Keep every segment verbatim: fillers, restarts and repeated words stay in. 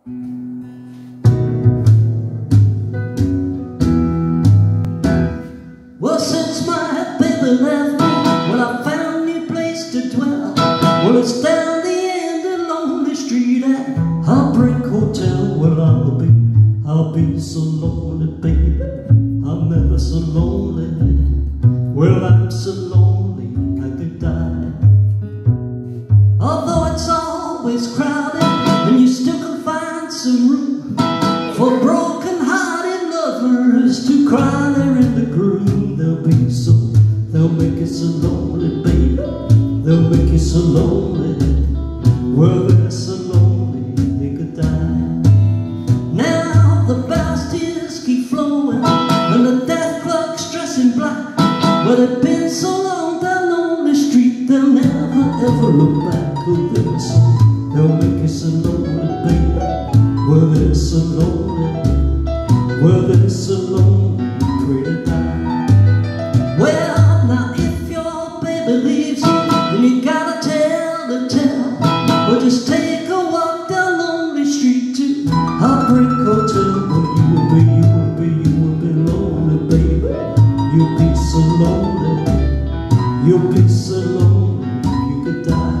Well, since my baby left me, well, I found a new place to dwell. Well, it's down the end of Lonely Street at Heartbreak Hotel. Well, I'll be, I'll be so lonely, baby. I'm ever so lonely. Well, I'm so lonely I could die. Although it's always crowded, and you still can find some room for broken-hearted lovers to cry there in the gloom. They'll be so, they'll make you so lonely, baby. They'll make you so lonely. Well, they're so lonely they could die. Now the Bastards keep flowing, and the death clock's dressed in black. Well, they've been so long down Lonely Street, they'll never ever look back. Oh, they're so, they'll make you so lonely, baby. Well, they're so lonely. Well, they're so lonely, pray to die. Well, now if your baby leaves you, then you gotta tell the tale. Well, just take a walk down Lonely Street to Heartbreak Hotel. Well, you will be, you will be, you will be lonely, baby. You'll be so lonely. You'll be so lonely you could die.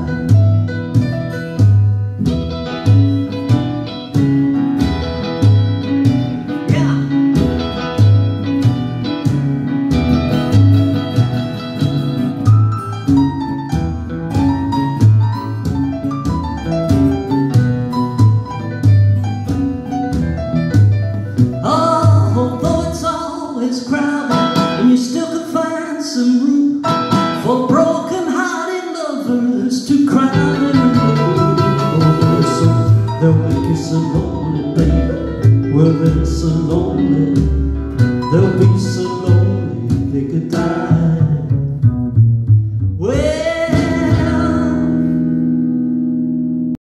Crowded, and you still can find some room for broken-hearted lovers to cry there in the gloom. Oh, they're so, they'll make you so lonely, baby. Well, they're so lonely. They'll be so